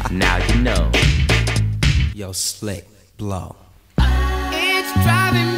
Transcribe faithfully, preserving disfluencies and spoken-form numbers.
Now you know. Yo, Slick, blow. It's driving me